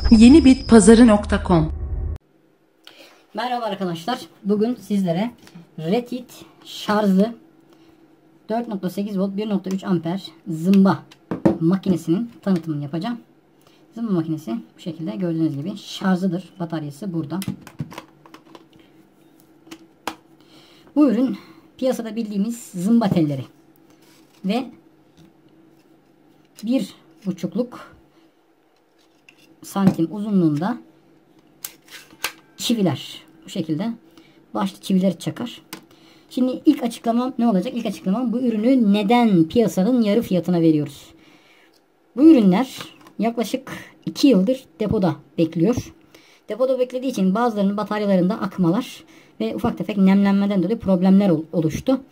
Yenibitpazarı.com. Merhaba arkadaşlar. Bugün sizlere Retit şarjlı 4.8 volt 1.3 amper zımba makinesinin tanıtımını yapacağım. Zımba makinesi bu şekilde gördüğünüz gibi şarjlıdır. Bataryası burada. Bu ürün piyasada bildiğimiz zımba telleri ve 1,5 santim uzunluğunda çiviler. Bu şekilde başlı çivileri çakar. Şimdi ilk açıklamam ne olacak? İlk açıklamam, bu ürünü neden piyasanın yarı fiyatına veriyoruz? Bu ürünler yaklaşık 2 yıldır depoda bekliyor. Depoda beklediği için bazılarının bataryalarında akmalar ve ufak tefek nemlenmeden dolayı problemler oluştu.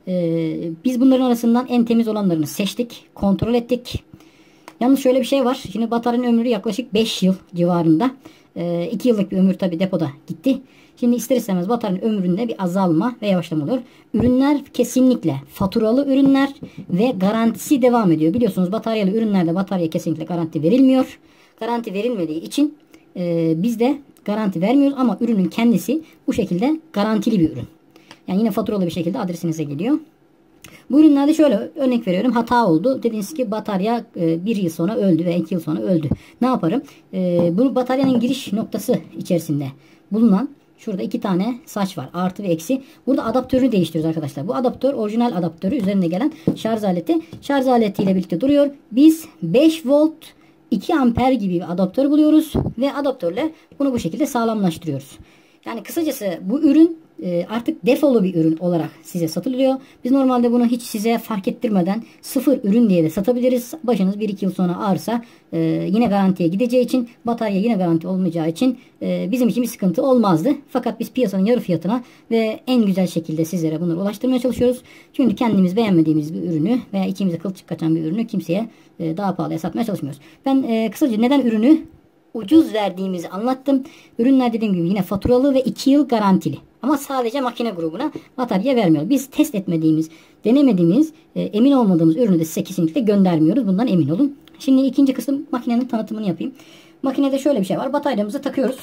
Biz bunların arasından en temiz olanlarını seçtik, kontrol ettik. Yalnız şöyle bir şey var. Şimdi bataryanın ömrü yaklaşık 5 yıl civarında. 2 yıllık bir ömür tabi depoda gitti. Şimdi ister istemez bataryanın ömründe bir azalma ve yavaşlama oluyor. Ürünler kesinlikle faturalı ürünler ve garantisi devam ediyor. Biliyorsunuz bataryalı ürünlerde batarya kesinlikle garanti verilmiyor. Garanti verilmediği için biz de garanti vermiyoruz ama ürünün kendisi bu şekilde garantili bir ürün. Yani yine faturalı bir şekilde adresinize geliyor. Bu ürünlerde şöyle örnek veriyorum, hata oldu. Dediniz ki batarya 1 yıl sonra öldü ve 2 yıl sonra öldü. Ne yaparım? Bu bataryanın giriş noktası içerisinde bulunan şurada 2 tane saç var. Artı ve eksi. Burada adaptörünü değiştiriyoruz arkadaşlar. Bu adaptör orijinal adaptörü, üzerinde gelen şarj aleti. Şarj aletiyle birlikte duruyor. Biz 5 volt 2 amper gibi bir adaptör buluyoruz ve adaptörle bunu bu şekilde sağlamlaştırıyoruz. Yani kısacası bu ürün artık defolu bir ürün olarak size satılıyor. Biz normalde bunu hiç size fark ettirmeden sıfır ürün diye de satabiliriz. Başınız 1-2 yıl sonra ağrısa yine garantiye gideceği için, batarya yine garanti olmayacağı için bizim için bir sıkıntı olmazdı. Fakat biz piyasanın yarı fiyatına ve en güzel şekilde sizlere bunları ulaştırmaya çalışıyoruz. Çünkü kendimiz beğenmediğimiz bir ürünü veya içimize kılçık kaçan bir ürünü kimseye daha pahalıya satmaya çalışmıyoruz. Ben kısaca neden ürünü ucuz verdiğimizi anlattım. Ürünler dediğim gibi yine faturalı ve 2 yıl garantili. Ama sadece makine grubuna batarya vermiyor. Biz test etmediğimiz, denemediğimiz, emin olmadığımız ürünü de size kesinlikle göndermiyoruz. Bundan emin olun. Şimdi ikinci kısım, makinenin tanıtımını yapayım. Makinede şöyle bir şey var. Bataryamızı takıyoruz.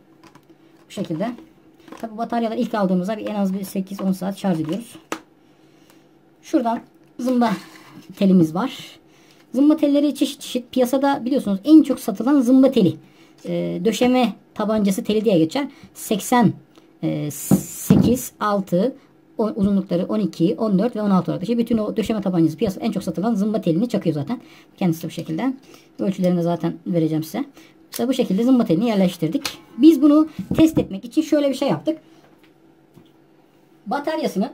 Bu şekilde. Tabi bataryalar ilk aldığımızda en az bir 8-10 saat şarj ediyoruz. Şuradan zımba telimiz var. Zımba telleri çeşit çeşit. Piyasada biliyorsunuz en çok satılan zımba teli. Döşeme tabancası teli diye geçer. 80, 8, 6, uzunlukları 12, 14 ve 16 olarak. Bütün o döşeme tabancası piyasada en çok satılan zımba telini çakıyor zaten. Kendisi de bu şekilde. Ölçülerini de zaten vereceğim size. İşte bu şekilde zımba telini yerleştirdik. Biz bunu test etmek için şöyle bir şey yaptık. Bataryasını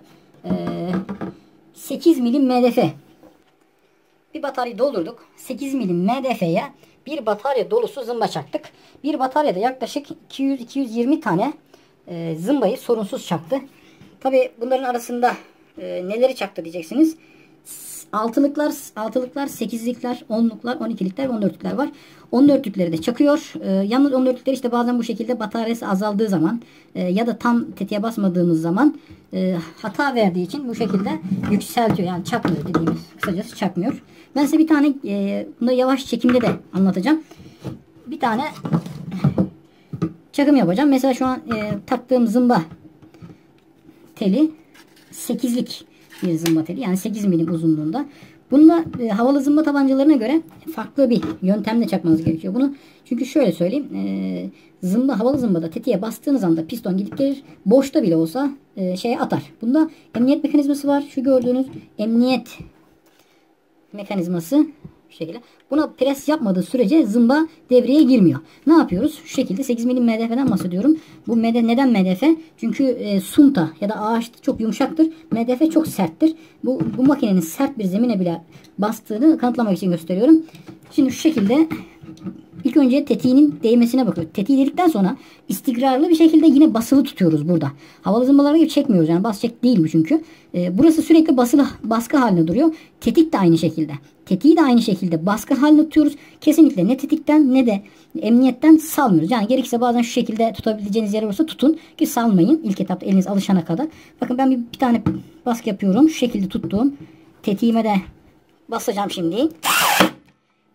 8 milim MDF bir bataryayı doldurduk. 8 milim MDF'ye bir batarya dolusu zımba çaktık. Bir bataryada yaklaşık 200-220 tane zımbayı sorunsuz çaktı. Tabi bunların arasında neleri çaktı diyeceksiniz. Altılıklar, 8'likler, 10'luklar, 12'likler ve 14'lükler var. 14'lükleri de çakıyor. Yalnız 14'lükler işte bazen bu şekilde bataryası azaldığı zaman ya da tam tetiğe basmadığımız zaman hata verdiği için bu şekilde yükseltiyor. Yani çakmıyor dediğimiz, kısacası çakmıyor. Ben size bir tane bunu yavaş çekimde de anlatacağım. Bir tane çakım yapacağım. Mesela şu an taktığım zımba teli 8'lik bir zımba teli. Yani 8 milim uzunluğunda. Bunda havalı zımba tabancalarına göre farklı bir yöntemle çakmanız gerekiyor bunu. Çünkü şöyle söyleyeyim. Havalı zımbada tetiğe bastığınız anda piston gidip gelir. Boşta bile olsa şeye atar. Bunda emniyet mekanizması var. Şu gördüğünüz emniyet mekanizması şu şekilde. Buna pres yapmadığı sürece zımba devreye girmiyor. Ne yapıyoruz? Şu şekilde 8 milim MDF'den bahsediyorum. Bu neden MDF? Çünkü sunta ya da ağaç çok yumuşaktır. MDF çok serttir. Bu makinenin sert bir zemine bile bastığını kanıtlamak için gösteriyorum. Şimdi şu şekilde ilk önce tetiğinin değmesine bakıyoruz. Tetiği dedikten sonra istikrarlı bir şekilde yine basılı tutuyoruz burada. Havalı zımbalara gibi çekmiyoruz. Yani bas çek değil bu çünkü. Burası sürekli baskı haline duruyor. Tetik de aynı şekilde. Tetiği de aynı şekilde baskı haline tutuyoruz. Kesinlikle ne tetikten ne de emniyetten salmıyoruz. Yani gerekirse bazen şu şekilde tutabileceğiniz yer olursa tutun ki salmayın. İlk etapta eliniz alışana kadar. Bakın ben bir tane baskı yapıyorum. Şu şekilde tuttuğum tetiğime de basacağım şimdi.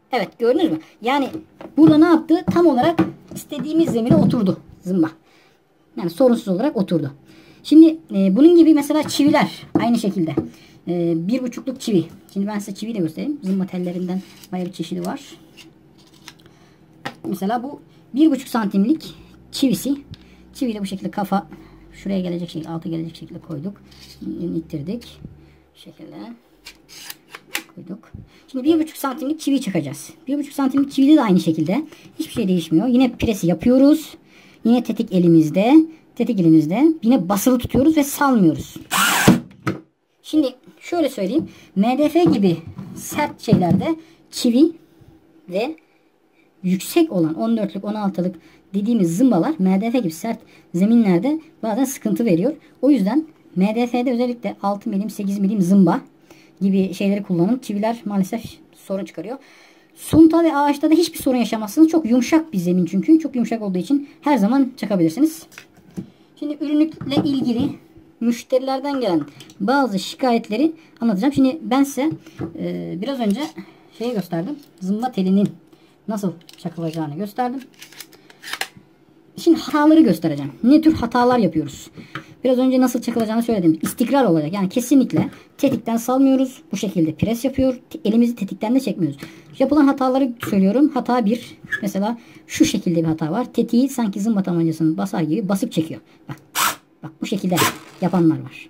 Evet, gördünüz mü? Yani burada ne yaptı? Tam olarak istediğimiz zemine oturdu zımba. Yani sorunsuz olarak oturdu. Şimdi bunun gibi mesela çiviler aynı şekilde. 1,5'luk çivi. Şimdi ben size çiviyi de göstereyim. Zımba tellerinden bayağı bir çeşidi var. Mesela bu 1,5 santimlik çivisi. Çiviyi de bu şekilde kafa şuraya gelecek şekilde, altı gelecek şekilde koyduk. İttirdik. Bu şekilde koyduk. Şimdi 1,5 santimlik çivi çakacağız. 1,5 santimlik çivide de aynı şekilde. Hiçbir şey değişmiyor. Yine presi yapıyoruz. Yine tetik elimizde. Tetik elimizde. Yine basılı tutuyoruz ve salmıyoruz. Şimdi şöyle söyleyeyim. MDF gibi sert şeylerde çivi ve yüksek olan 14'lük 16'lık dediğimiz zımbalar MDF gibi sert zeminlerde bazen sıkıntı veriyor. O yüzden MDF'de özellikle 6 milim 8 milim zımba gibi şeyleri kullanın. Çiviler maalesef sorun çıkarıyor. Sunta ve ağaçta da hiçbir sorun yaşamazsınız. Çok yumuşak bir zemin çünkü. Çok yumuşak olduğu için her zaman çakabilirsiniz. Şimdi ürünle ilgili müşterilerden gelen bazı şikayetleri anlatacağım. Şimdi ben size biraz önce şeyi gösterdim. Zımba telinin nasıl çakılacağını gösterdim. Şimdi hataları göstereceğim. Ne tür hatalar yapıyoruz? Biraz önce nasıl çakılacağını söyledim. İstikrar olacak. Yani kesinlikle tetikten salmıyoruz. Bu şekilde pres yapıyor. Elimizi tetikten de çekmiyoruz. Yapılan hataları söylüyorum. Hata 1. Mesela şu şekilde bir hata var. Tetiği sanki zımba tabancasını basar gibi basıp çekiyor. Bak bu şekilde yapanlar var.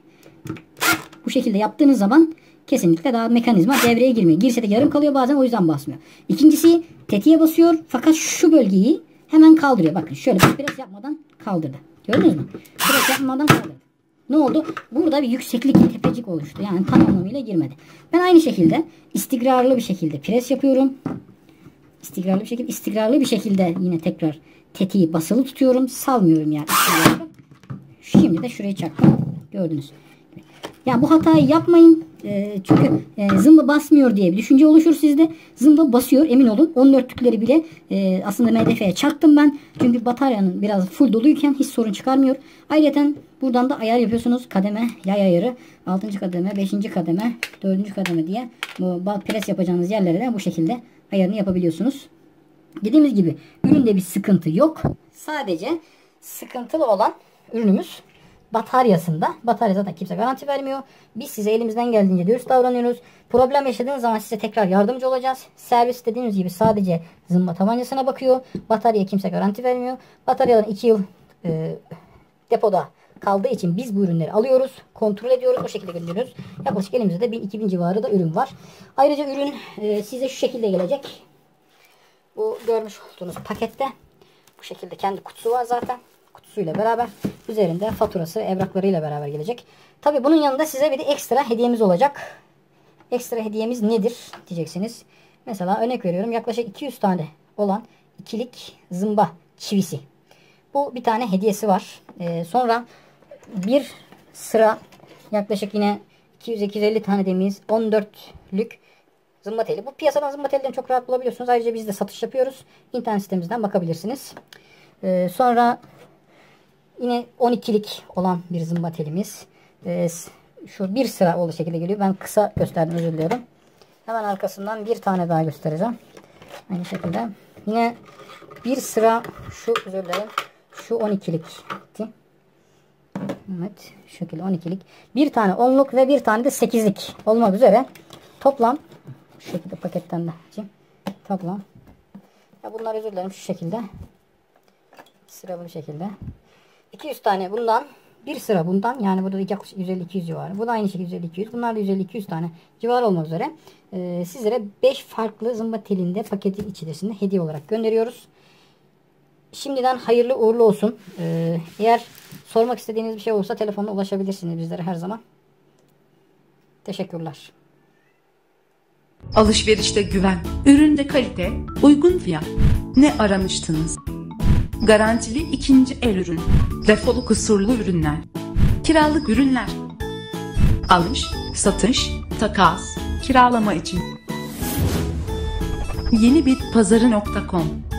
Bu şekilde yaptığınız zaman kesinlikle daha mekanizma devreye girmiyor. Girse de yarım kalıyor bazen, o yüzden basmıyor. İkincisi, tetiğe basıyor fakat şu bölgeyi hemen kaldırıyor. Bakın şöyle pres yapmadan kaldırdı. Gördünüz mü? Pres yapmadan kaldırdı. Ne oldu? Burada bir yükseklik, tepecik oluştu. Yani tam anlamıyla girmedi. Ben aynı şekilde istikrarlı bir şekilde pres yapıyorum. İstikrarlı bir şekilde yine tekrar tetiği basılı tutuyorum. Salmıyorum yani. Şimdi de şurayı çaktım. Gördünüz. Yani bu hatayı yapmayın. Çünkü zımba basmıyor diye bir düşünce oluşur sizde. Zımba basıyor, emin olun. 14'lükleri bile aslında MDF'ye çaktım ben. Çünkü bataryanın biraz full doluyken hiç sorun çıkarmıyor. Ayrıca buradan da ayar yapıyorsunuz. Kademe, yay ayarı. 6. kademe, 5. kademe, 4. kademe diye bu pres yapacağınız yerlere de bu şekilde ayarını yapabiliyorsunuz. Dediğimiz gibi üründe bir sıkıntı yok. Sadece sıkıntılı olan ürünümüz bataryasında. Batarya zaten kimse garanti vermiyor. Biz size elimizden geldiğince dürüst davranıyoruz. Problem yaşadığınız zaman size tekrar yardımcı olacağız. Servis dediğimiz gibi sadece zımba tabancasına bakıyor. Bataryaya kimse garanti vermiyor. Bataryadan 2 yıl depoda kaldığı için biz bu ürünleri alıyoruz. Kontrol ediyoruz. O şekilde gönderiyoruz. Yaklaşık elimizde de 1000-2000 civarı da ürün var. Ayrıca ürün size şu şekilde gelecek. Bu görmüş olduğunuz pakette bu şekilde kendi kutusu var zaten. Kutusuyla beraber üzerinde faturası, evraklarıyla beraber gelecek. Tabi bunun yanında size bir de ekstra hediyemiz olacak. Ekstra hediyemiz nedir diyeceksiniz. Mesela örnek veriyorum, yaklaşık 200 tane olan ikilik zımba çivisi. Bu bir tane hediyesi var. Sonra bir sıra yaklaşık yine 200-250 tane dediğimiz 14'lük zımba teli. Bu piyasadan zımba telden çok rahat bulabiliyorsunuz. Ayrıca biz de satış yapıyoruz. İnternet sitemizden bakabilirsiniz. Sonra yine 12'lik olan bir zımba telimiz. Şu bir sıra olduğu şekilde geliyor. Ben kısa gösterdim, özür diliyorum. Hemen arkasından bir tane daha göstereceğim. Aynı şekilde. Yine bir sıra şu, özür dilerim. Şu 12'lik. Evet. Şu şekilde 12'lik. Bir tane 10'luk ve bir tane de 8'lik olmak üzere. Toplam şu şekilde paketten de açayım. Toplam. Ya bunlar, özür dilerim, şu şekilde. Sıralı bir şekilde. 200 tane bundan, bir sıra bundan, yani burada yaklaşık 150-200 civarı. Bu da aynı şekilde 150-200. Bunlar da 150-200 tane civarı olmak üzere sizlere 5 farklı zımba telinde paketin içerisinde hediye olarak gönderiyoruz. Şimdiden hayırlı uğurlu olsun. Eğer sormak istediğiniz bir şey olursa telefonla ulaşabilirsiniz bizlere her zaman. Teşekkürler. Alışverişte güven, üründe kalite, uygun fiyat. Ne aramıştınız? Garantili ikinci el ürün, defolu kusurlu ürünler, kiralık ürünler, alış, satış, takas, kiralama için. Yenibitpazarı.com